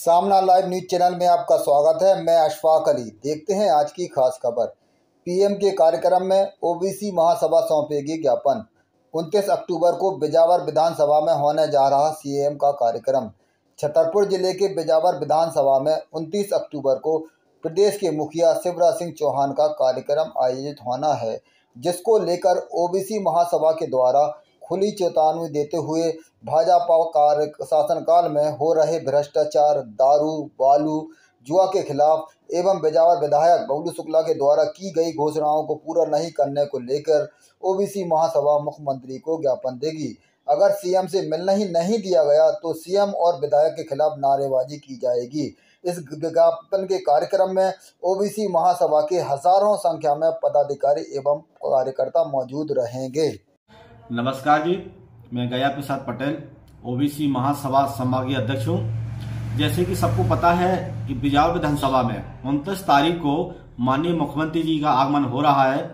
सामना live news channel में आपका स्वागत है। मैं अशफाक अली। देखते हैं आज की खास खबर। पीएम के कार्यक्रम में ओबीसी महासभा सौंपेगी ज्ञापन। 29 अक्टूबर को बिजावर विधानसभा में होने जा रहा सीएम का कार्यक्रम। छतरपुर जिले के बिजावर विधानसभा में 29 अक्टूबर को प्रदेश के मुखिया शिवराज सिंह चौहान का कार्यक्रम आयोजित होना है, जिसको लेकर ओबीसी महासभा के द्वारा खुली चेतावनी देते हुए भाजपा शासनकाल में हो रहे भ्रष्टाचार, दारू, बालू, जुआ के खिलाफ एवं बिजावर विधायक बबलू शुक्ला के द्वारा की गई घोषणाओं को पूरा नहीं करने को लेकर ओबीसी महासभा मुख्यमंत्री को ज्ञापन देगी। अगर सीएम से मिलना ही नहीं दिया गया तो सीएम और विधायक के खिलाफ नारेबाजी की जाएगी। इस ज्ञापन के कार्यक्रम में ओबीसी महासभा के हजारों संख्या में पदाधिकारी एवं कार्यकर्ता मौजूद रहेंगे। नमस्कार जी, मैं गया प्रसाद पटेल ओबीसी महासभा संभागीय अध्यक्ष हूँ। जैसे कि सबको पता है कि बिजावर विधानसभा में 29 तारीख को माननीय मुख्यमंत्री जी का आगमन हो रहा है।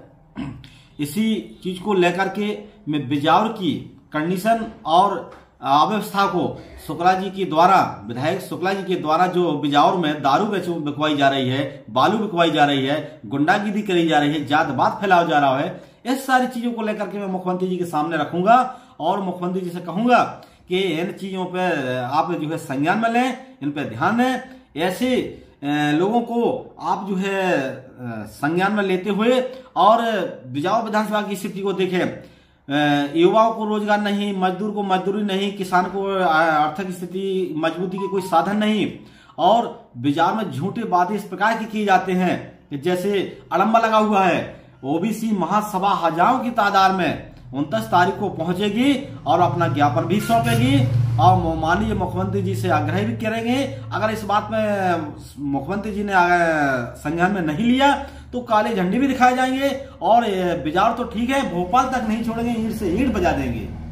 इसी चीज को लेकर के मैं बिजावर की कंडीशन और अव्यवस्था को शुक्ला जी के द्वारा, विधायक शुक्ला जी के द्वारा जो बिजावर में दारू बिकवाई जा रही है, बालू बिकवाई जा रही है, गुंडागिरी करी जा रही है, जातवाद फैलाया जा रहा है, इस सारी चीजों को लेकर के मैं मुख्यमंत्री जी के सामने रखूंगा और मुख्यमंत्री जी से कहूंगा कि इन चीजों पे आप जो है संज्ञान में लें, इन पे ध्यान दें। ऐसे लोगों को आप जो है संज्ञान में लेते हुए और बिजावर विधानसभा की स्थिति को देखें। युवाओं को रोजगार नहीं, मजदूर को मजदूरी नहीं, किसान को आर्थिक स्थिति मजबूती के कोई साधन नहीं और बिजावर में झूठे वादे इस प्रकार के किए जाते हैं कि जैसे अड़ंबा लगा हुआ है। ओबीसी महासभा हजारों की तादाद में 29 तारीख को पहुंचेगी और अपना ज्ञापन भी सौंपेगी और माननीय मुख्यमंत्री जी से आग्रह भी करेंगे। अगर इस बात में मुख्यमंत्री जी ने संज्ञान में नहीं लिया तो काले झंडे भी दिखाए जाएंगे और बिजावर तो ठीक है, भोपाल तक नहीं छोड़ेंगे, ईंट से ईंट बजा देंगे।